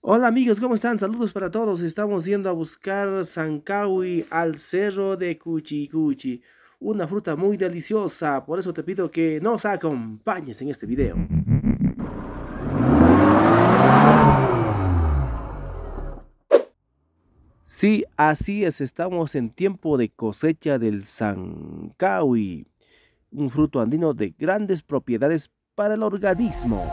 Hola amigos, ¿cómo están? Saludos para todos. Estamos yendo a buscar Sancaui al cerro de Cuchicuchi, una fruta muy deliciosa. Por eso te pido que nos acompañes en este video. Sí, así es, estamos en tiempo de cosecha del Sancaui, un fruto andino de grandes propiedades para el organismo.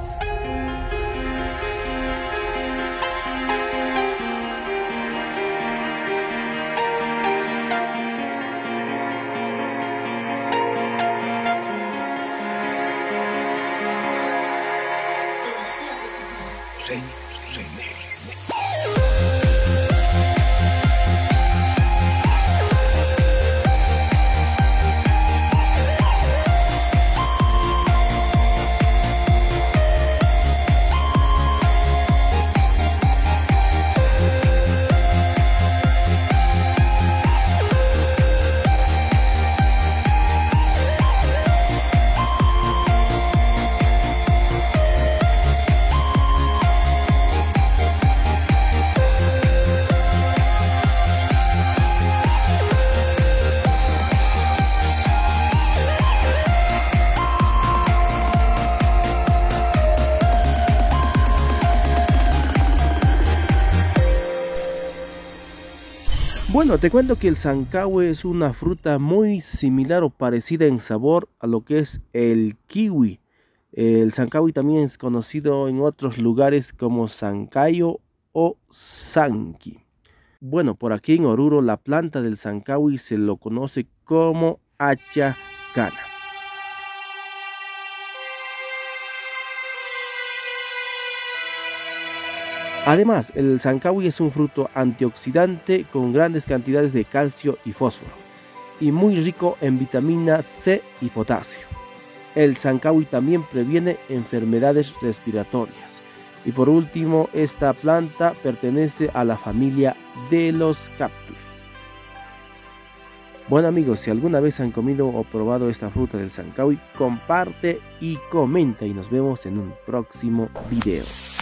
Bueno, te cuento que el zancahue es una fruta muy similar o parecida en sabor a lo que es el kiwi. El zancahue también es conocido en otros lugares como zancayo o zanqui. Bueno, por aquí en Oruro la planta del zancahue se lo conoce como achacana. Además, el zancahui es un fruto antioxidante con grandes cantidades de calcio y fósforo y muy rico en vitamina C y potasio. El zancahui también previene enfermedades respiratorias. Y por último, esta planta pertenece a la familia de los cactus. Bueno amigos, si alguna vez han comido o probado esta fruta del zancahui, comparte y comenta y nos vemos en un próximo video.